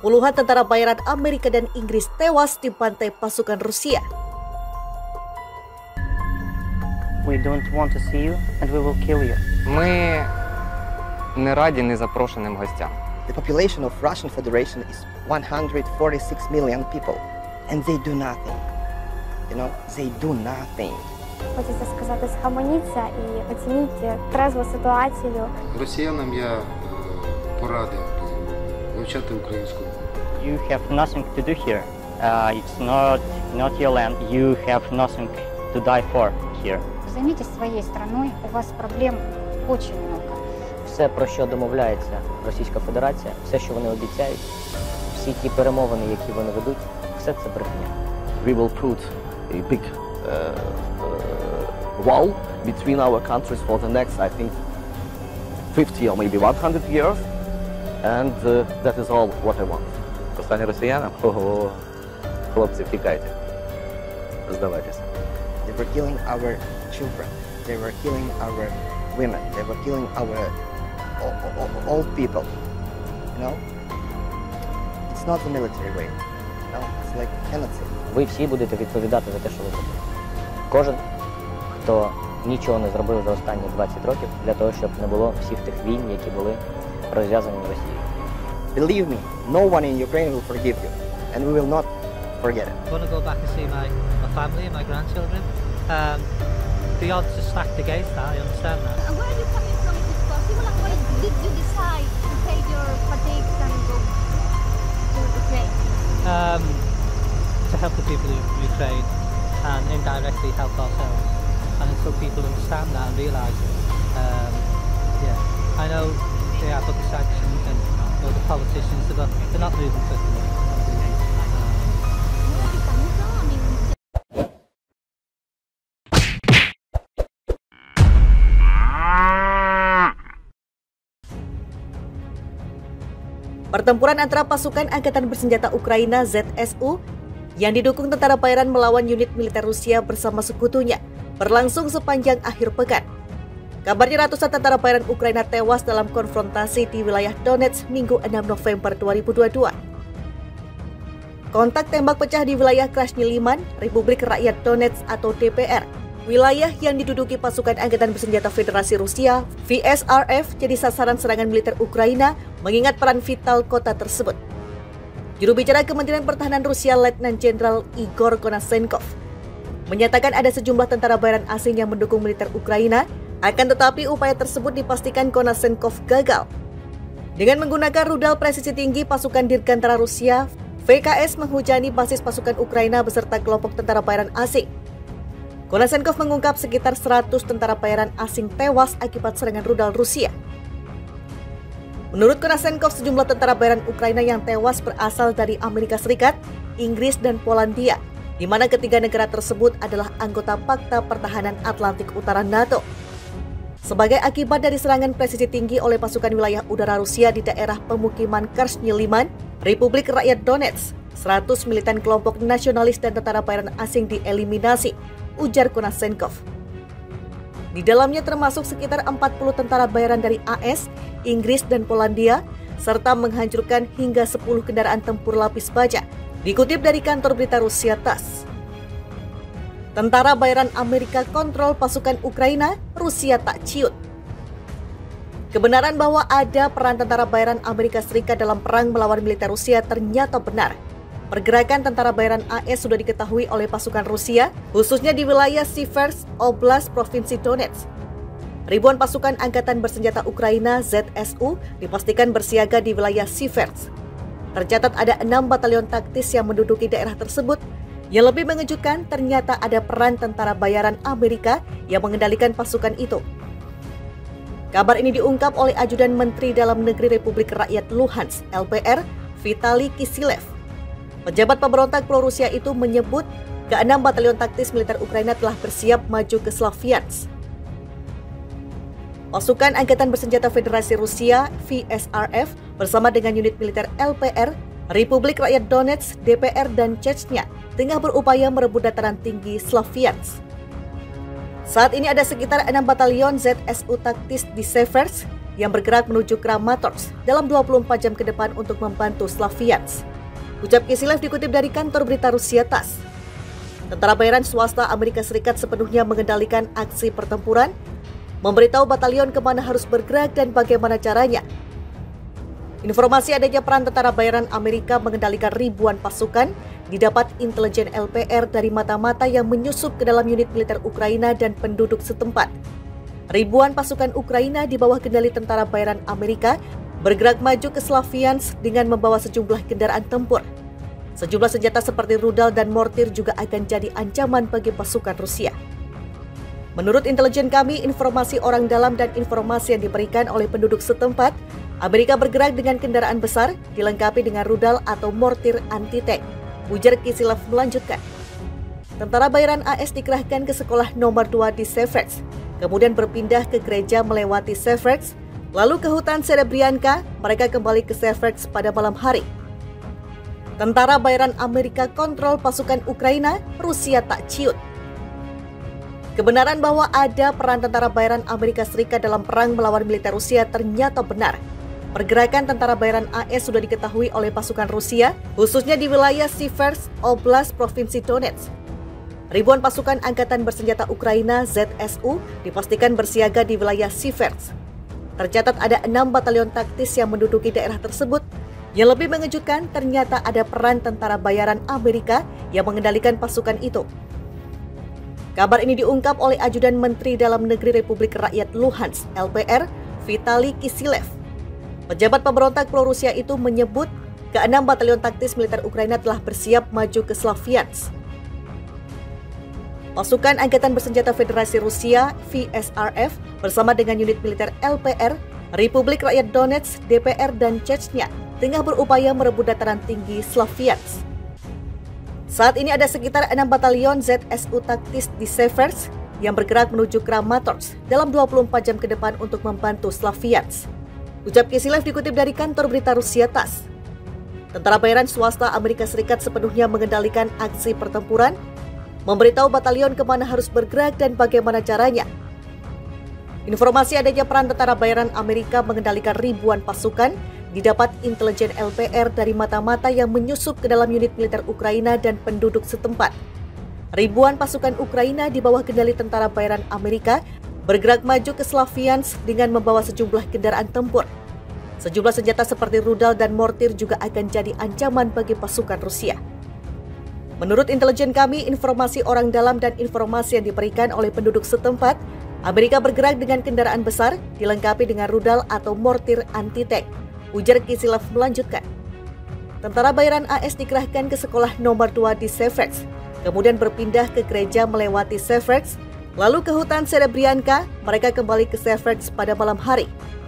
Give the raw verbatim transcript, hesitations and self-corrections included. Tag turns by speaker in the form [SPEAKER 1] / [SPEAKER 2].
[SPEAKER 1] Puluhan tentara bayaran Amerika dan Inggris tewas dibantai pasukan Rusia.
[SPEAKER 2] We don't want to see you and we will kill you.
[SPEAKER 3] Ми не раді незапрошеним гостям.
[SPEAKER 4] The population of Russian Federation is one hundred forty-six million people, and they do nothing. You know, they do nothing.
[SPEAKER 5] Хочеться сказати, схаменіться і оцініть трезву ситуацію.
[SPEAKER 6] Росіянам я порадив вивчати українську мову.
[SPEAKER 2] You have nothing to do here. Uh, it's not not your land. You have nothing to die for here.
[SPEAKER 7] Займитесь своей страной, у вас проблем очень много.
[SPEAKER 8] Все, про що домовляється Російська Федерація, все, що вони обіцяють, всі ті перемовини, які вони ведуть, все це брехня.
[SPEAKER 9] We will put a big uh, uh, wall between our countries for the next, I think, fifty or maybe one hundred years, and uh, that is all what I want.
[SPEAKER 10] Послання росіянам? Ого, хлопці, втікайте, здавайтеся.
[SPEAKER 4] They were killing our children. They were killing our women. They were killing our old people. You know, it's not the military way. No, it's like genocide.
[SPEAKER 8] Ви всі будете відповідати за те, що ви робите. Кожен, хто нічого не зробив за останні двадцять років для того, щоб не було всіх тих війн, які були розв'язані в Росії.
[SPEAKER 4] Believe me, no one in Ukraine will forgive you, and we will not forget it.
[SPEAKER 11] I want to go back and see my, my family and my grandchildren. Um, the odds are stacked against that, I understand that.
[SPEAKER 12] And where are you coming from? Is it possible? And why did you decide to take your fatigues and go to Ukraine?
[SPEAKER 11] Um, to help the people of Ukraine and indirectly help ourselves. And until people understand that and realise it, um, yeah, I know they have put the sanctions and you know, the politicians, they're not, they're not moving quick enough.
[SPEAKER 1] Pertempuran antara pasukan Angkatan Bersenjata Ukraina Z S U yang didukung tentara bayaran melawan unit militer Rusia bersama sekutunya berlangsung sepanjang akhir pekan. Kabarnya ratusan tentara bayaran Ukraina tewas dalam konfrontasi di wilayah Donetsk Minggu enam November dua ribu dua puluh dua. Kontak tembak pecah di wilayah Krasny Liman, Republik Rakyat Donetsk atau D P R. Wilayah yang diduduki pasukan Angkatan Bersenjata Federasi Rusia, V S R F, jadi sasaran serangan militer Ukraina mengingat peran vital kota tersebut. Juru bicara Kementerian Pertahanan Rusia, Letnan Jenderal Igor Konasenkov, menyatakan ada sejumlah tentara bayaran asing yang mendukung militer Ukraina, akan tetapi upaya tersebut dipastikan Konasenkov gagal. Dengan menggunakan rudal presisi tinggi pasukan Dirgantara Rusia, V K S menghujani basis pasukan Ukraina beserta kelompok tentara bayaran asing. Konasenkov mengungkap sekitar seratus tentara bayaran asing tewas akibat serangan rudal Rusia. Menurut Konasenkov, sejumlah tentara bayaran Ukraina yang tewas berasal dari Amerika Serikat, Inggris, dan Polandia, di mana ketiga negara tersebut adalah anggota Pakta Pertahanan Atlantik Utara NATO. Sebagai akibat dari serangan presisi tinggi oleh pasukan wilayah udara Rusia di daerah pemukiman Krasny Liman, Republik Rakyat Donetsk, seratus militan kelompok nasionalis dan tentara bayaran asing dieliminasi, ujar Konasenkov. Di dalamnya termasuk sekitar empat puluh tentara bayaran dari A S, Inggris, dan Polandia, serta menghancurkan hingga sepuluh kendaraan tempur lapis baja, dikutip dari kantor berita Rusia T A S S. Tentara bayaran Amerika kontrol pasukan Ukraina, Rusia tak ciut. Kebenaran bahwa ada peran tentara bayaran Amerika Serikat dalam perang melawan militer Rusia ternyata benar. Pergerakan tentara bayaran A S sudah diketahui oleh pasukan Rusia, khususnya di wilayah Siversk Oblast, Provinsi Donetsk. Ribuan pasukan Angkatan Bersenjata Ukraina Z S U dipastikan bersiaga di wilayah Siversk. Tercatat ada enam batalion taktis yang menduduki daerah tersebut. Yang lebih mengejutkan, ternyata ada peran tentara bayaran Amerika yang mengendalikan pasukan itu. Kabar ini diungkap oleh Ajudan Menteri Dalam Negeri Republik Rakyat Luhansk L P R, Vitali Kisilev. Pejabat pemberontak pro-Rusia itu menyebut keenam batalion taktis militer Ukraina telah bersiap maju ke Slaviansk. Pasukan Angkatan Bersenjata Federasi Rusia V S R F bersama dengan unit militer L P R, Republik Rakyat Donetsk, D P R, dan Chechnya tengah berupaya merebut dataran tinggi Slaviansk. Saat ini ada sekitar enam batalion Z S U taktis di Seversk, yang bergerak menuju Kramatorsk dalam dua puluh empat jam ke depan untuk membantu Slaviansk. Ucap Kisilev dikutip dari kantor berita Rusia TASS. Tentara bayaran swasta Amerika Serikat sepenuhnya mengendalikan aksi pertempuran, memberitahu batalion kemana harus bergerak dan bagaimana caranya. Informasi adanya peran tentara bayaran Amerika mengendalikan ribuan pasukan didapat intelijen L P R dari mata-mata yang menyusup ke dalam unit militer Ukraina dan penduduk setempat. Ribuan pasukan Ukraina di bawah kendali tentara bayaran Amerika bergerak maju ke Slaviansk dengan membawa sejumlah kendaraan tempur. Sejumlah senjata seperti rudal dan mortir juga akan jadi ancaman bagi pasukan Rusia. Menurut intelijen kami, informasi orang dalam dan informasi yang diberikan oleh penduduk setempat, Amerika bergerak dengan kendaraan besar dilengkapi dengan rudal atau mortir anti-tank. Ujar Kisilev melanjutkan. Tentara bayaran A S dikerahkan ke sekolah nomor dua di Seversk, kemudian berpindah ke gereja melewati Seversk, lalu ke hutan Serebrianka, mereka kembali ke Seversk pada malam hari. Tentara bayaran Amerika kontrol pasukan Ukraina, Rusia tak ciut. Kebenaran bahwa ada peran tentara bayaran Amerika Serikat dalam perang melawan militer Rusia ternyata benar. Pergerakan tentara bayaran A S sudah diketahui oleh pasukan Rusia, khususnya di wilayah Siversk Oblast, Provinsi Donetsk. Ribuan pasukan angkatan bersenjata Ukraina Z S U dipastikan bersiaga di wilayah Siversk. Tercatat ada enam batalion taktis yang menduduki daerah tersebut. Yang lebih mengejutkan, ternyata ada peran tentara bayaran Amerika yang mengendalikan pasukan itu. Kabar ini diungkap oleh Ajudan Menteri Dalam Negeri Republik Rakyat Luhansk L P R, Vitali Kisilev. Pejabat pemberontak pro-Rusia itu menyebut keenam batalion taktis militer Ukraina telah bersiap maju ke Slaviansk. Pasukan Angkatan Bersenjata Federasi Rusia V S R F bersama dengan unit militer L P R, Republik Rakyat Donetsk, D P R, dan Chechnya tengah berupaya merebut dataran tinggi Slaviansk. Saat ini ada sekitar enam batalion Z S U taktis di Seversk yang bergerak menuju Kramatorsk dalam dua puluh empat jam ke depan untuk membantu Slaviansk. Ucap Kisilev dikutip dari kantor berita Rusia TASS. Tentara bayaran swasta Amerika Serikat sepenuhnya mengendalikan aksi pertempuran, memberitahu batalion kemana harus bergerak dan bagaimana caranya. Informasi adanya peran tentara bayaran Amerika mengendalikan ribuan pasukan didapat intelijen L P R dari mata-mata yang menyusup ke dalam unit militer Ukraina dan penduduk setempat. Ribuan pasukan Ukraina di bawah kendali tentara bayaran Amerika bergerak maju ke Slaviansk dengan membawa sejumlah kendaraan tempur. Sejumlah senjata seperti rudal dan mortir juga akan jadi ancaman bagi pasukan Rusia. Menurut intelijen kami, informasi orang dalam dan informasi yang diberikan oleh penduduk setempat, Amerika bergerak dengan kendaraan besar dilengkapi dengan rudal atau mortir anti-tank. Ujar Kisilev melanjutkan. Tentara bayaran A S dikerahkan ke sekolah nomor dua di Seversk, kemudian berpindah ke gereja melewati Seversk, lalu ke hutan Serebrianka, mereka kembali ke Seversk pada malam hari.